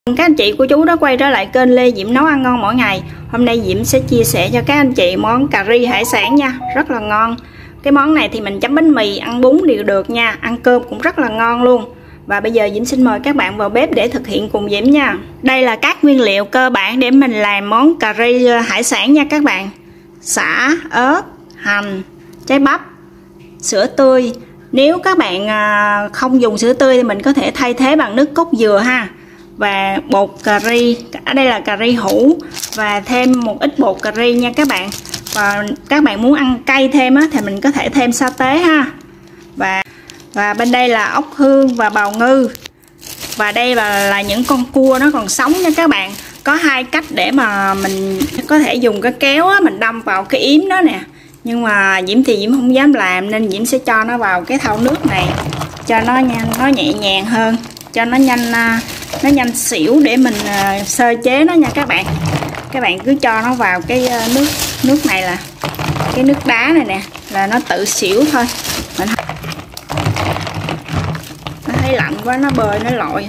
Các anh chị cô chú đã quay trở lại kênh Lê Diễm nấu ăn ngon mỗi ngày. Hôm nay Diễm sẽ chia sẻ cho các anh chị món cà ri hải sản nha, rất là ngon. Cái món này thì mình chấm bánh mì, ăn bún đều được nha, ăn cơm cũng rất là ngon luôn. Và bây giờ Diễm xin mời các bạn vào bếp để thực hiện cùng Diễm nha. Đây là các nguyên liệu cơ bản để mình làm món cà ri hải sản nha các bạn. Sả, ớt, hành, trái bắp, sữa tươi. Nếu các bạn không dùng sữa tươi thì mình có thể thay thế bằng nước cốt dừa ha. Và bột cà ri, ở đây là cà ri hũ, và thêm một ít bột cà ri nha các bạn. Và các bạn muốn ăn cay thêm á, thì mình có thể thêm sa tế ha. Và bên đây là ốc hương và bào ngư. Và đây là những con cua nó còn sống nha các bạn. Có hai cách để mà mình có thể dùng cái kéo á, mình đâm vào cái yếm đó nè. Nhưng mà Diễm thì Diễm không dám làm nên Diễm sẽ cho nó vào cái thau nước này cho nó nhẹ nhàng hơn, cho nó nhanh xỉu để mình sơ chế nó nha các bạn. Các bạn cứ cho nó vào cái nước này, là cái nước đá này nè, là nó tự xỉu thôi. Mình nó thấy lạnh quá nó bơi nó lội.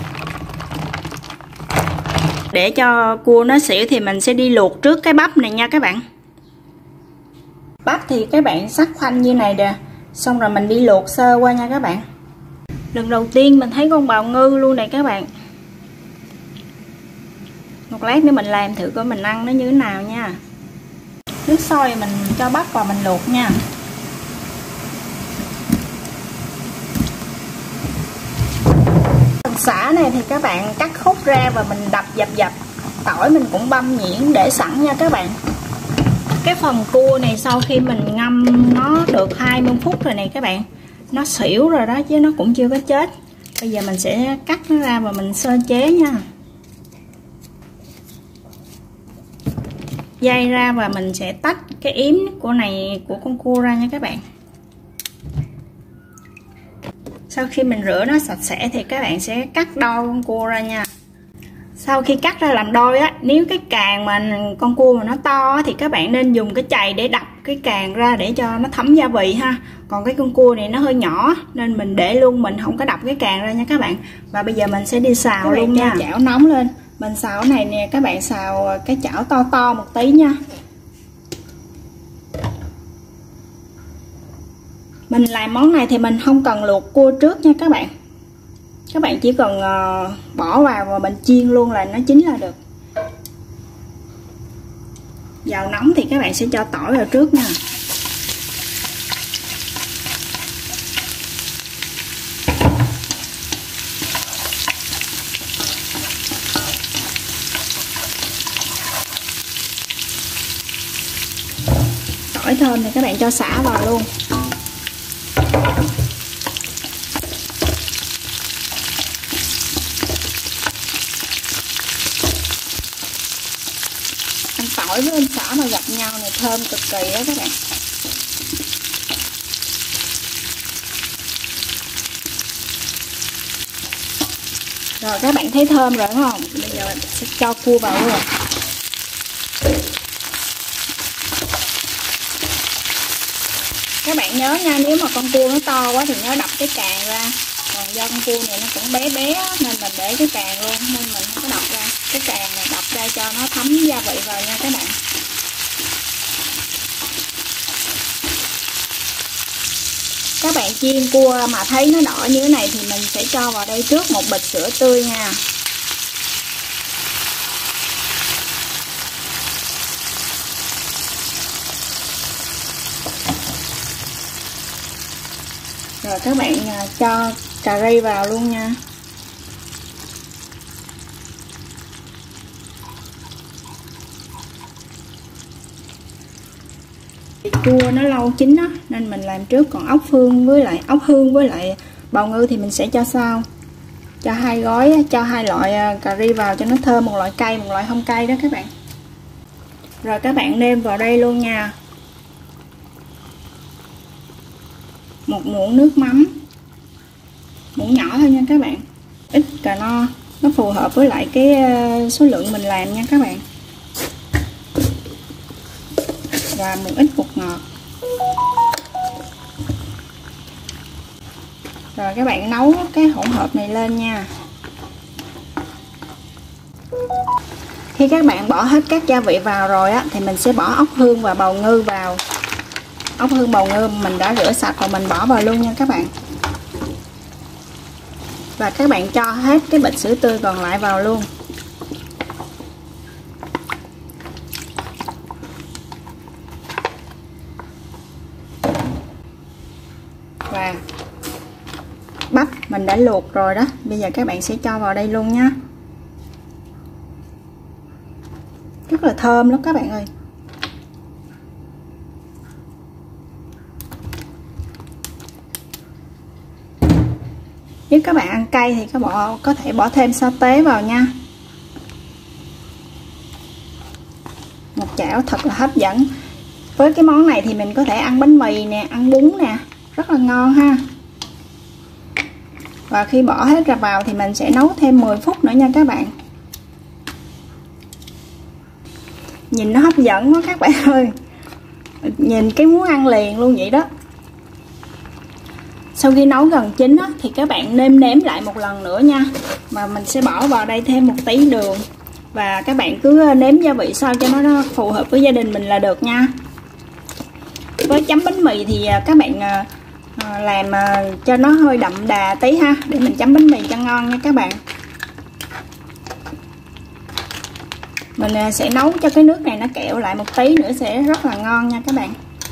Để cho cua nó xỉu thì mình sẽ đi luộc trước cái bắp này nha các bạn. Bắp thì các bạn sắc khoanh như này nè, xong rồi mình đi luộc sơ qua nha các bạn. Lần đầu tiên mình thấy con bào ngư luôn này các bạn. Một lát nữa mình làm thử coi mình ăn nó như thế nào nha. Nước sôi mình cho bắp vào mình luộc nha. Phần sả này thì các bạn cắt khúc ra và mình đập dập. Tỏi mình cũng băm nhuyễn để sẵn nha các bạn. Cái phần cua này sau khi mình ngâm nó được 20 phút rồi này các bạn, nó xỉu rồi đó chứ nó cũng chưa có chết. Bây giờ mình sẽ cắt nó ra và mình sơ chế nha. Dây ra và mình sẽ tách cái yếm của con cua ra nha các bạn. Sau khi mình rửa nó sạch sẽ thì các bạn sẽ cắt đôi con cua ra nha. Sau khi cắt ra làm đôi á, nếu cái càng mà con cua mà nó to thì các bạn nên dùng cái chày để đập cái càng ra để cho nó thấm gia vị ha. Còn cái con cua này nó hơi nhỏ nên mình để luôn, mình không có đập cái càng ra nha các bạn. Và bây giờ mình sẽ đi xào luôn nha. Chảo nóng lên. Mình xào cái này nè, các bạn xào cái chảo to một tí nha. Mình làm món này thì mình không cần luộc cua trước nha các bạn. Các bạn chỉ cần bỏ vào và mình chiên luôn là nó chín là được. Dầu nóng thì các bạn sẽ cho tỏi vào trước nha. Tỏi thơm thì các bạn cho sả vào luôn. Tỏi với sả mà gặp nhau này thơm cực kỳ đó các bạn. Rồi các bạn thấy thơm rồi đúng không? Bây giờ mình sẽ cho cua vào luôn. Các bạn nhớ nha, nếu mà con cua nó to quá thì nhớ đập cái càng ra. Còn do con cua này nó cũng bé nên mình để cái càng luôn, nên mình không có đập ra. Cái càng này đập ra cho nó thấm gia vị vào nha các bạn. Các bạn chiên cua mà thấy nó đỏ như thế này thì mình sẽ cho vào đây trước một bịch sữa tươi nha. Rồi các bạn cho cà ri vào luôn nha. Cua nó lâu chín đó nên mình làm trước, còn ốc hương với lại bào ngư thì mình sẽ cho sau. Cho hai gói, cho hai loại cà ri vào cho nó thơm, một loại cay một loại không cay đó các bạn. Rồi các bạn nêm vào đây luôn nha. Một muỗng nước mắm, muỗng nhỏ thôi nha các bạn, ít cà no, nó phù hợp với lại cái số lượng mình làm nha các bạn. Và một ít bột ngọt. Rồi các bạn nấu cái hỗn hợp này lên nha. Khi các bạn bỏ hết các gia vị vào rồi á, thì mình sẽ bỏ ốc hương và bào ngư vào. Ốc hương bào ngư mình đã rửa sạch rồi, mình bỏ vào luôn nha các bạn. Và các bạn cho hết cái bịch sữa tươi còn lại vào luôn. Và bắp mình đã luộc rồi đó, bây giờ các bạn sẽ cho vào đây luôn nha. Rất là thơm lắm các bạn ơi. Nếu các bạn ăn cay thì có thể bỏ thêm sa tế vào nha. Một chảo thật là hấp dẫn. Với cái món này thì mình có thể ăn bánh mì nè, ăn bún nè, rất là ngon ha. Và khi bỏ hết ra vào thì mình sẽ nấu thêm 10 phút nữa nha các bạn. Nhìn nó hấp dẫn quá các bạn ơi. Nhìn cái muốn ăn liền luôn vậy đó. Sau khi nấu gần chín á, thì các bạn nêm nếm lại một lần nữa nha. Mà mình sẽ bỏ vào đây thêm một tí đường. Và các bạn cứ nếm gia vị sao cho nó phù hợp với gia đình mình là được nha. Với chấm bánh mì thì các bạn làm cho nó hơi đậm đà tí ha, để mình chấm bánh mì cho ngon nha các bạn. Mình sẽ nấu cho cái nước này nó kẹo lại một tí nữa sẽ rất là ngon nha các bạn.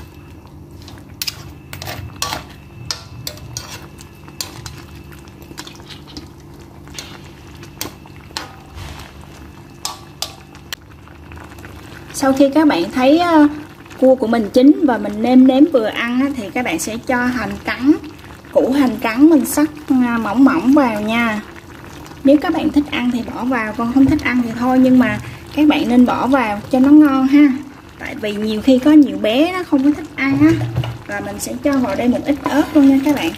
Sau khi các bạn thấy cua của mình chín và mình nêm nếm vừa ăn thì các bạn sẽ cho hành trắng, củ hành trắng mình xắt mỏng mỏng vào nha. Nếu các bạn thích ăn thì bỏ vào, còn không thích ăn thì thôi, nhưng mà các bạn nên bỏ vào cho nó ngon ha. Tại vì nhiều khi có nhiều bé nó không có thích ăn á. Và mình sẽ cho vào đây một ít ớt luôn nha các bạn.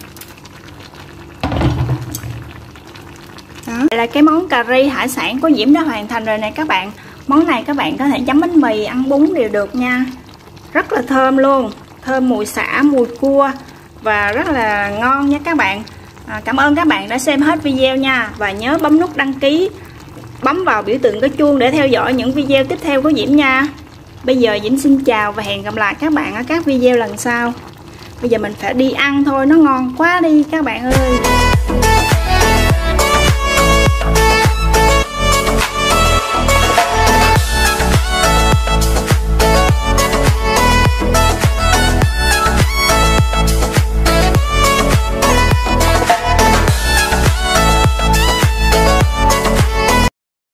Đó. Đây là cái món cà ri hải sản của Diễm đã hoàn thành rồi nè các bạn. Món này các bạn có thể chấm bánh mì, ăn bún đều được nha. Rất là thơm luôn. Thơm mùi sả, mùi cua và rất là ngon nha các bạn. Cảm ơn các bạn đã xem hết video nha. Và nhớ bấm nút đăng ký, bấm vào biểu tượng cái chuông để theo dõi những video tiếp theo của Diễm nha. Bây giờ Diễm xin chào và hẹn gặp lại các bạn ở các video lần sau. Bây giờ mình phải đi ăn thôi, nó ngon quá đi các bạn ơi.